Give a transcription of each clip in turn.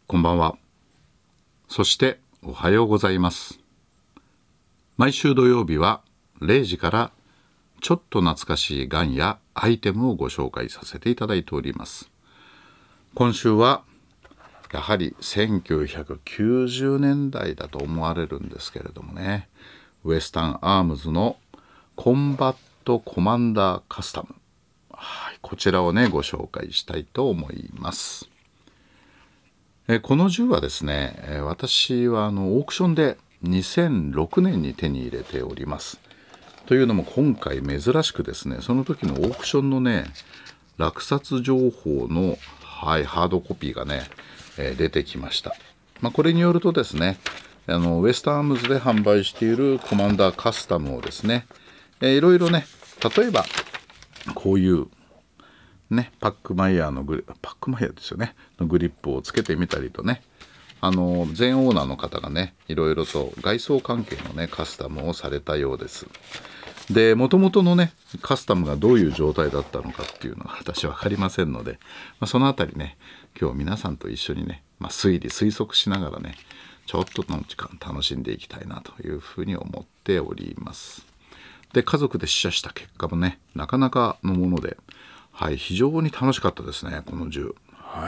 こんばんは。そしておはようございます。毎週土曜日は0時からちょっと懐かしいガンやアイテムをご紹介させていただいております。今週はやはり1990年代だと思われるんですけれどもね、ウエスタンアームズのコンバットコマンダーカスタム、こちらをねご紹介したいと思います。この銃はですね、私はオークションで2006年に手に入れております。というのも今回珍しくですね、その時のオークションのね落札情報の、ハードコピーがね、出てきました。これによるとですね、ウエスタンアームズで販売しているコマンダーカスタムをですね、いろいろね、例えばこういうね、パックマイヤーですよねのグリップをつけてみたりとね、前オーナーの方がねいろいろと外装関係のねカスタムをされたようです。で、もともとのねカスタムがどういう状態だったのかっていうのは私は分かりませんので、そのあたりね今日皆さんと一緒にね、推測しながらねちょっとの時間楽しんでいきたいなというふうに思っております。で、家族で試写した結果もねなかなかのもので、非常に楽しかったですね、この銃。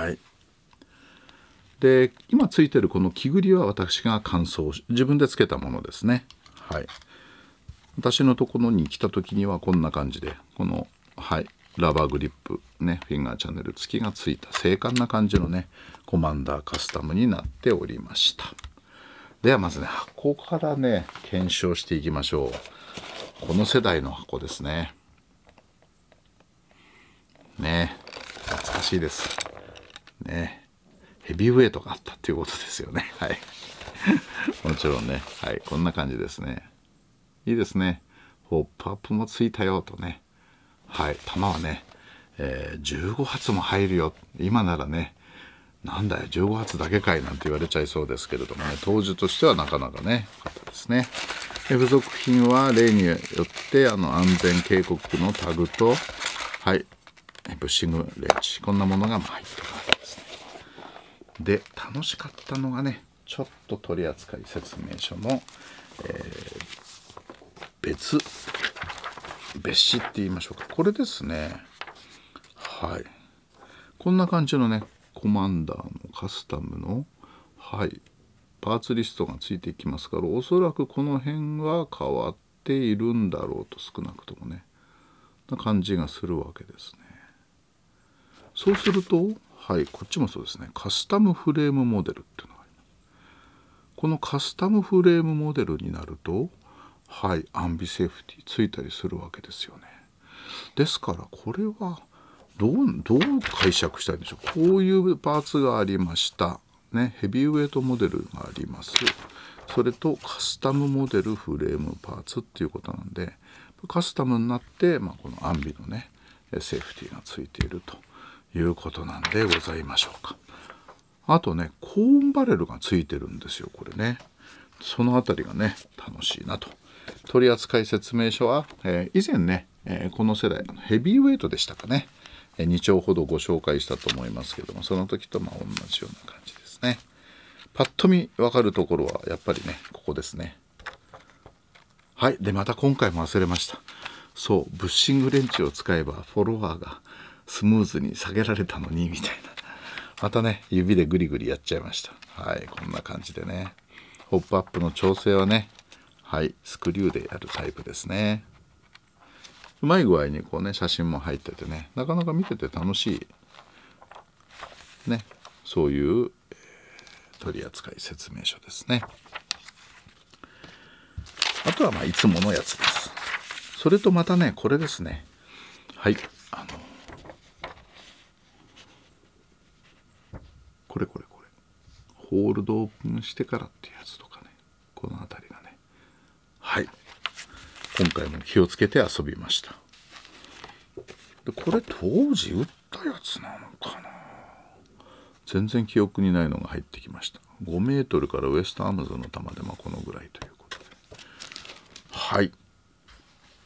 で、今ついてるこの木ぐりは私が自分でつけたものですね。私のところに来た時にはこんな感じで、この、ラバーグリップ、ね、フィンガーチャンネル付きがついた精悍な感じのね、コマンダーカスタムになっておりました。ではまずね、箱からね、検証していきましょう。この世代の箱ですね。懐かしいですね。ヘビーウェイトがあったっていうことですよね。もちろんね、こんな感じですね。いいですね。ホップアップもついたよとね。弾はね、15発も入るよ。今ならね、なんだよ15発だけかいなんて言われちゃいそうですけれどもね、当時としてはなかなかね良かったですね。付属品は例によって安全警告のタグと、ブッシングレンチ、こんなものが入ってるわけですね。で、楽しかったのがね、ちょっと取扱説明書の、別紙って言いましょうか、これですね。こんな感じのねコマンダーのカスタムのパーツリストがついてきますから、おそらくこの辺は変わっているんだろうと、少なくともねな感じがするわけですね。そうするとこっちもそうですね、カスタムフレームモデルっていうのがあります。このカスタムフレームモデルになるとアンビセーフティついたりするわけですよね。ですからこれはどう解釈したいんでしょう。こういうパーツがありましたね。ヘビーウェイトモデルがあります。それとカスタムモデルフレームパーツっていうことなんで、カスタムになって、このアンビのねセーフティがついているということなんでございましょうか。あとね、コーンバレルがついてるんですよ、これね。そのあたりがね楽しいなと。取扱説明書は、以前ね、この世代ヘビーウェイトでしたかね、2丁ほどご紹介したと思いますけども、その時と同じような感じですね。パッと見分かるところはやっぱりねここですね。で、また今回も忘れました。そう、ブッシングレンチを使えばフォロワーがスムーズに下げられたのにみたいな、またね指でグリグリやっちゃいました。こんな感じでね、ホップアップの調整はねスクリューでやるタイプですね。うまい具合にこうね写真も入っててね、なかなか見てて楽しいね、そういう、取扱説明書ですね。あとはいつものやつです。それとまたねこれですね。これホールドオープンしてからっていうやつとかね、この辺りがね今回も気をつけて遊びました。で、これ当時売ったやつなのかな、全然記憶にないのが入ってきました。5メートルからウエスタンアームズの弾でこのぐらいということで、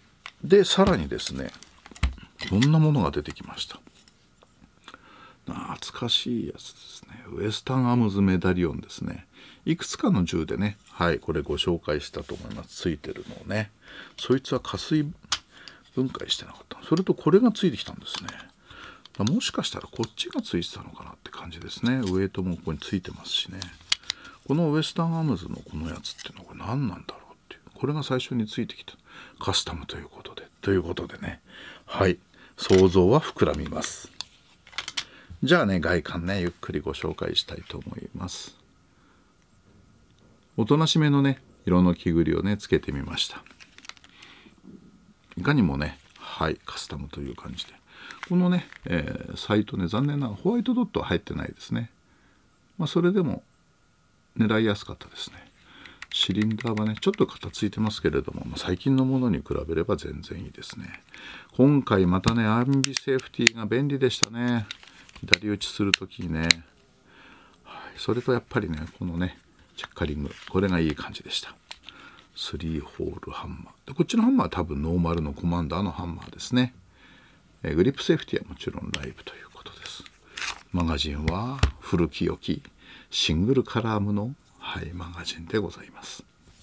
でさらにですねこんなものが出てきました。 懐かしいやつですね。ウエスタンアームズメダリオンですね。いくつかの銃でね、はい、これご紹介したと思います。ついてるのをね。そいつは加水分解してなかった。それとこれがついてきたんですね。もしかしたらこっちがついてたのかなって感じですね。ウエイトもここについてますしね。このウエスタンアームズのこのやつっていうのはこれ何なんだろうっていう。これが最初についてきたカスタムということで。ということでね。はい。想像は膨らみます。じゃあね、外観ね、ゆっくりご紹介したいと思います。おとなしめのね、色の木ぐりをね、つけてみました。いかにもね、はい、カスタムという感じで。このね、サイトね、残念ながらホワイトドットは入ってないですね。まあ、それでも狙いやすかったですね。シリンダーはね、ちょっと型ついてますけれども、最近のものに比べれば全然いいですね。今回またね、アンビセーフティーが便利でしたね。左打ちするときにね、はい、それとやっぱりね、このね、チェッカリング、これがいい感じでした。3ホールハンマー。でこっちのハンマーは多分ノーマルのコマンダーのハンマーですね。グリップセーフティはもちろんライブということです。マガジンは古き良きシングルカラームの、はい、マガジンでございます。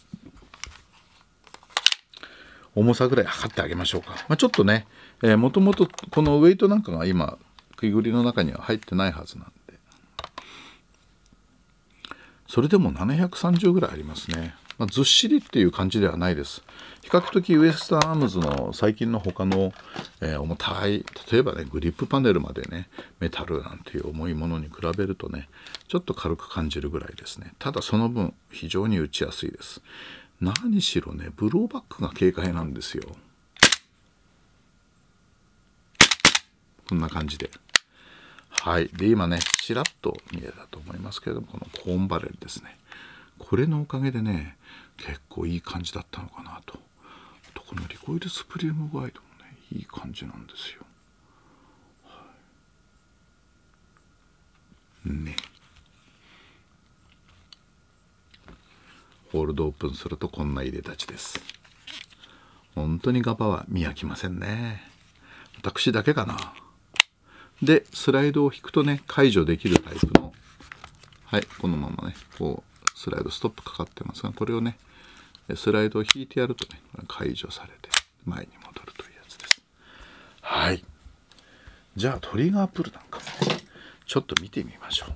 重さぐらい測ってあげましょうか。ちょっとね、もともとこのウエイトなんかが今くいぐりの中には入ってないはずなんで、それでも730ぐらいありますね。ずっしりっていう感じではないです。比較的ウエスタンアームズの最近の他の、重たい、例えばねグリップパネルまでねメタルなんていう重いものに比べるとねちょっと軽く感じるぐらいですね。ただその分非常に打ちやすいです。何しろねブローバックが軽快なんですよ。こんな感じで。はい。で今ねちらっと見えたと思いますけれども、このコーンバレルですね。これのおかげでね結構いい感じだったのかなと。このリコイルスプリングガイドもねいい感じなんですよ。はい、ね。ホールドオープンするとこんな入れ立ちです。本当にガバは見飽きませんね。私だけかな。でスライドを引くとね解除できるタイプの、はい、このままねこうスライドストップかかってますが、これをねスライドを引いてやるとね解除されて前に戻るというやつです。はい。じゃあトリガープルなんかもねちょっと見てみましょ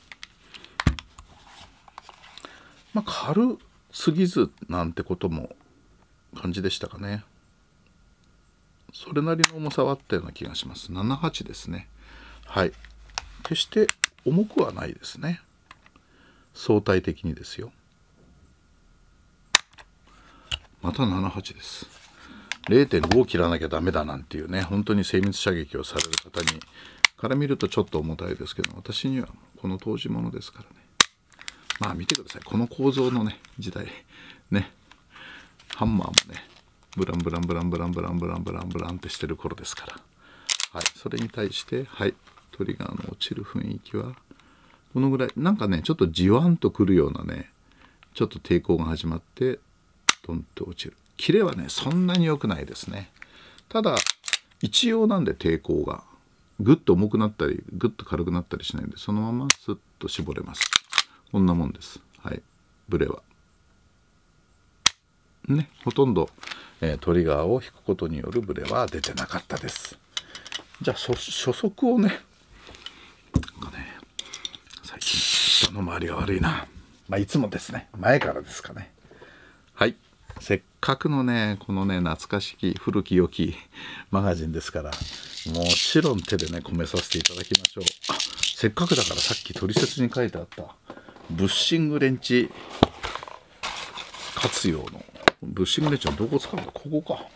う。軽すぎずなんてことも感じでしたかね。それなりの重さはあったような気がします。78ですね。はい。決して重くはないですね。相対的にですよ。また78です。0.5 を切らなきゃダメだなんていうね、本当に精密射撃をされる方にから見るとちょっと重たいですけど、私にはこの当時ものですからね。見てください。この構造のね時代ね、ハンマーもねブランブランブランブランブランブランブランブランってしてる頃ですから、はい、それに対してはいトリガーの落ちる雰囲気はこのぐらい、なんかねちょっとじわんとくるようなねちょっと抵抗が始まってドンと落ちる。キレはねそんなに良くないですね。ただ一応なんで抵抗がぐっと重くなったりぐっと軽くなったりしないんで、そのままスッと絞れます。こんなもんです。はい、ブレはねほとんど、トリガーを引くことによるブレは出てなかったです。じゃあ初速をね、なんかね最近下の周りが悪いな。いつもですね前からですかね。はい、せっかくのねこのね懐かしき古き良きマガジンですから、もちろん手でね込めさせていただきましょう。せっかくだからさっき取説に書いてあったブッシングレンチ活用のブッシングレンチはどこ使うんだ。ここか。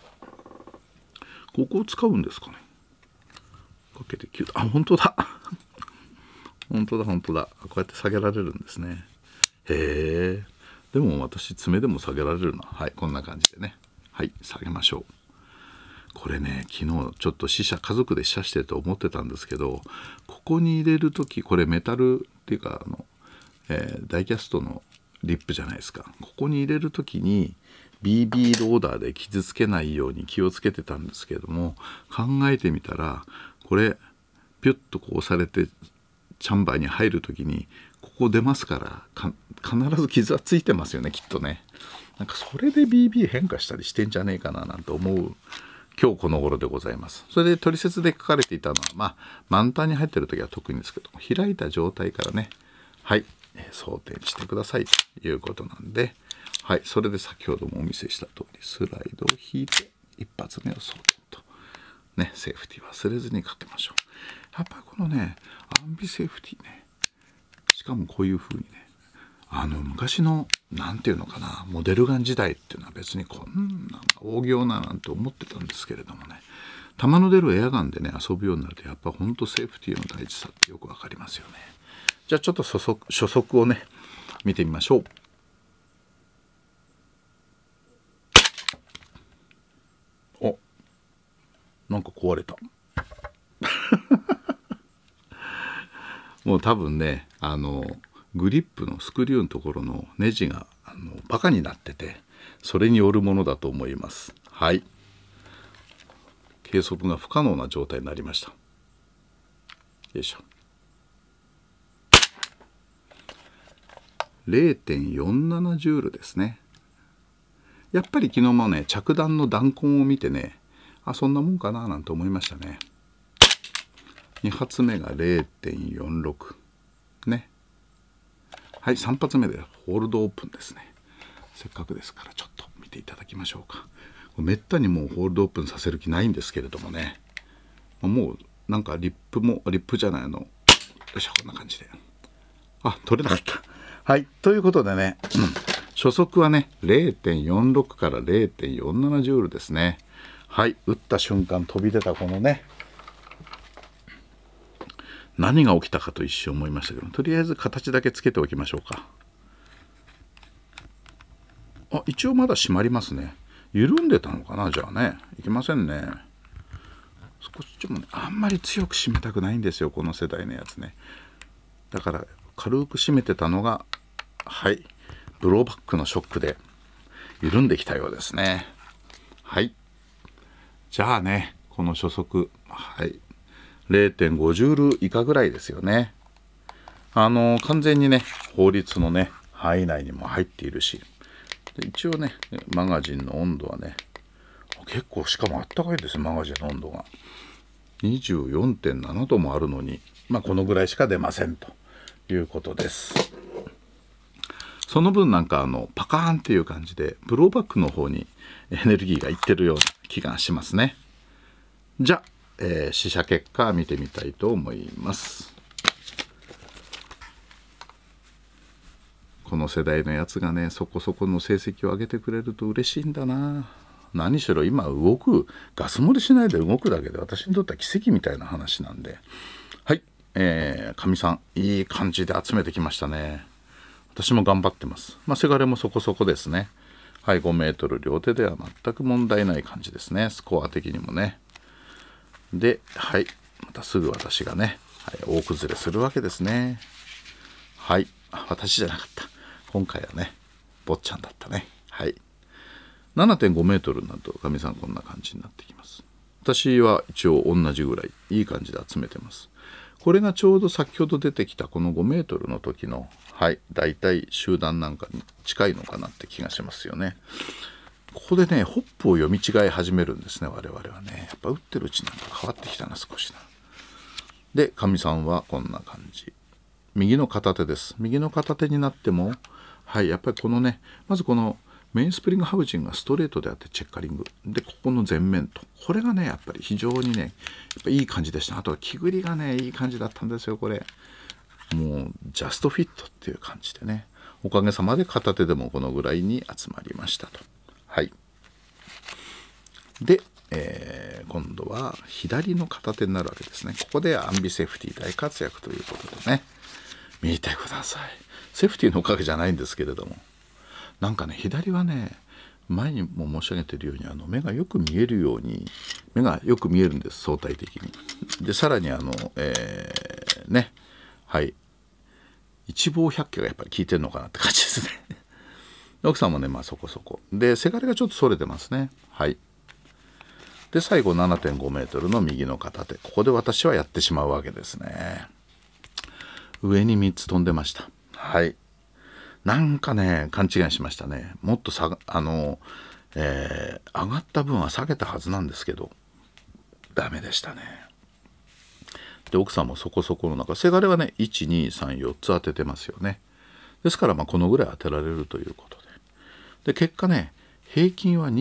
ここを使うんですかね。かけてキュッと、本当だ本当だ本当だ。こうやって下げられるんですね。へえ。でも私爪でも下げられるな。はい、こんな感じでね。はい、下げましょう。これね昨日ちょっと家族で試写してと思ってたんですけど、ここに入れる時これメタルっていうかダイキャストのリップじゃないですか。ここに入れる時に BB ローダーで傷つけないように気をつけてたんですけれども、考えてみたらこれピュッとこう押されてチャンバーに入る時にここ出ますから必ず傷はついてますよね、きっとね。なんかそれで BB 変化したりしてんじゃねえかななんて思う今日この頃でございます。それで取説で書かれていたのは満タンに入ってる時は特にですけども、開いた状態からね、装填してくださいということなんで、それで先ほどもお見せした通りスライドを引いて一発目を装填とね、セーフティー忘れずにかけましょう。やっぱりこのねアンビセーフティーね、しかもこういう風にね、昔のなんていうのかな、モデルガン時代っていうのは別にこんな大行ななんて思ってたんですけれどもね、弾の出るエアガンでね遊ぶようになるとやっぱほんとセーフティーの大事さってよくわかりますよね。じゃあちょっと初速をね見てみましょう。お、なんか壊れたもう多分ねグリップのスクリューのところのネジがバカになってて、それによるものだと思います。計測が不可能な状態になりました。よいしょ。0.47 ジュールですね。やっぱり昨日もね着弾の弾痕を見てね、そんなもんかななんて思いましたね。2発目が 0.46 ね。3発目でホールドオープンですね。せっかくですからちょっと見ていただきましょうか。めったにもうホールドオープンさせる気ないんですけれどもね、もうなんかリップじゃないよいしょ、こんな感じで取れなかったということでね、初速はね 0.46 から 0.47 ジュールですね。撃った瞬間飛び出たこのね、何が起きたかと一瞬思いましたけど、とりあえず形だけつけておきましょうか。一応まだ締まりますね。緩んでたのかな、じゃあね、いけませんね。少しもね、あんまり強く締めたくないんですよ、この世代のやつね。だから軽く締めてたのがブローバックのショックで緩んできたようですね。じゃあね、この初速0.5 ジュール以下ぐらいですよね。完全にね法律のね範囲内にも入っているし、一応ねマガジンの温度はね結構、しかもあったかいですね。マガジンの温度が 24.7 度もあるのにこのぐらいしか出ませんということです。その分なんかパカーンっていう感じでブローバックの方にエネルギーがいってるような気がしますね。じゃあ試射結果見てみたいと思います。この世代のやつがねそこそこの成績を上げてくれると嬉しいんだな。何しろ今動くガス漏れしないで動くだけで私にとっては奇跡みたいな話なんで、かみさんいい感じで集めてきましたね。私も頑張ってます。せがれもそこそこですね。5メートル両手では全く問題ない感じですね、スコア的にもね。でまたすぐ私がね、大崩れするわけですね。私じゃなかった、今回はね坊ちゃんだったね。7.5 メートルになるとかみさんこんな感じになってきます。私は一応同じぐらいいい感じで集めてます。これがちょうど先ほど出てきたこの5メートルの時のだいたい集団なんかに近いのかなって気がしますよね。ここでねホップを読み違い始めるんですね、我々はね。やっぱ打ってるうちなんか変わってきたな少しな。でかみさんはこんな感じ、右の片手です。右の片手になってもやっぱりこのね、まずこのメインスプリングハウジングがストレートであってチェッカリングで、ここの前面とこれがねやっぱり非常にねやっぱいい感じでした。あとは木繰りがねいい感じだったんですよ。これもうジャストフィットっていう感じでね、おかげさまで片手でもこのぐらいに集まりましたと。で、今度は左の片手になるわけですね。ここでアンビセーフティー大活躍ということでね、見てください。セーフティーのおかげじゃないんですけれども、なんかね左はね前にも申し上げているように目がよく見えるように目がよく見えるんです、相対的に。でさらに一望百景がやっぱり効いてるのかなって感じですね奥さんもねそこそこでせがれがちょっとそれてますね。 で最後 7.5 メートルの右の片手、ここで私はやってしまうわけですね。上に3つ飛んでました。はい。なんかね勘違いしましたね。もっと上がった分は下げたはずなんですけどダメでしたね。で奥さんもそこそこの中、せがれはね 1,2,3,4 つ当ててますよね。ですからこのぐらい当てられるということで、結果ね平均は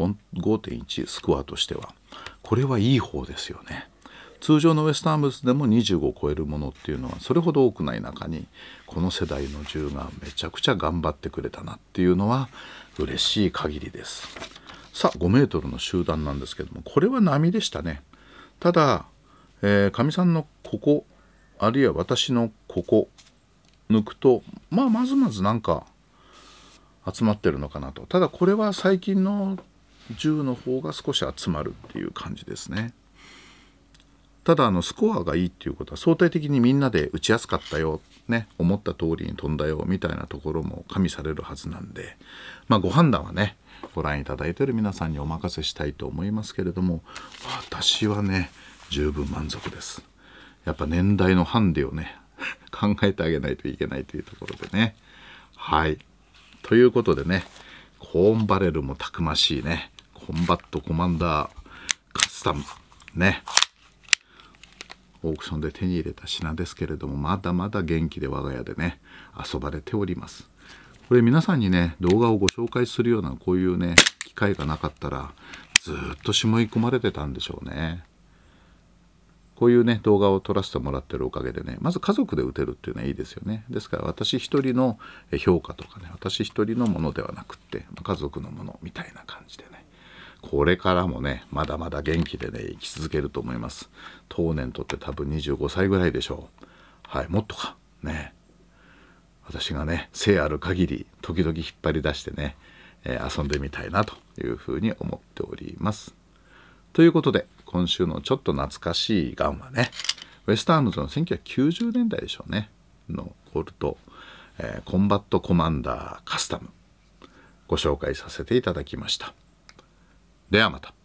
25.1 スコアとしてはこれはいい方ですよね。通常のウエスタンアームズでも25を超えるものっていうのはそれほど多くない中に、この世代の銃がめちゃくちゃ頑張ってくれたなっていうのは嬉しい限りです。さあ5メートルの集団なんですけども、これは波でしたね。ただかみさんのここあるいは私のここ抜くとまずまずなんか集まってるのかなと。ただこれは最近の銃の方が少し集まるっていう感じですね。ただスコアがいいっていうことは相対的にみんなで打ちやすかったよ、ね、思った通りに飛んだよみたいなところも加味されるはずなんで、ご判断はねご覧いただいている皆さんにお任せしたいと思いますけれども、私はね十分満足です。やっぱ年代のハンデをね考えてあげないといけないというところでね。はい、ということでね、コーンバレルもたくましいねコンバットコマンダーカスタムね、オークションで手に入れた品ですけれども、まだまだ元気で我が家でね遊ばれております。これ皆さんにね動画をご紹介するようなこういうね機会がなかったらずっとしもい込まれてたんでしょうね。こういうね動画を撮らせてもらってるおかげでね、まず家族で打てるっていうのはいいですよね。ですから私一人の評価とかね、私一人のものではなくって家族のものみたいな感じでね、これからもねまだまだ元気でね生き続けると思います。当年とって多分25歳ぐらいでしょう。はい、もっとかね。私がね生ある限り時々引っ張り出してね、遊んでみたいなというふうに思っております。ということで今週のちょっと懐かしいガンはね、ウェスタンアームズの1990年代でしょうねのコルト、コンバットコマンダーカスタムご紹介させていただきました。ではまた。